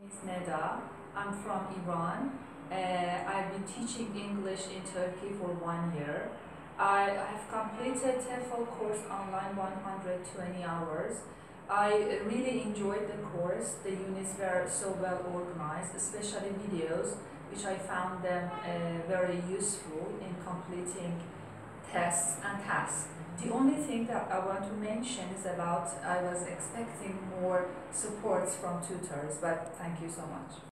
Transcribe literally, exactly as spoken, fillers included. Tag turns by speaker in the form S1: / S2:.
S1: Is Neda. I'm from Iran. Uh, I've been teaching English in Turkey for one year. I have completed TEFL course online one hundred twenty hours. I really enjoyed the course. The units were so well organized, especially videos, which I found them uh, very useful in completing tests and tasks. The only thing that I want to mention is about I was expecting more supports from tutors, but thank you so much.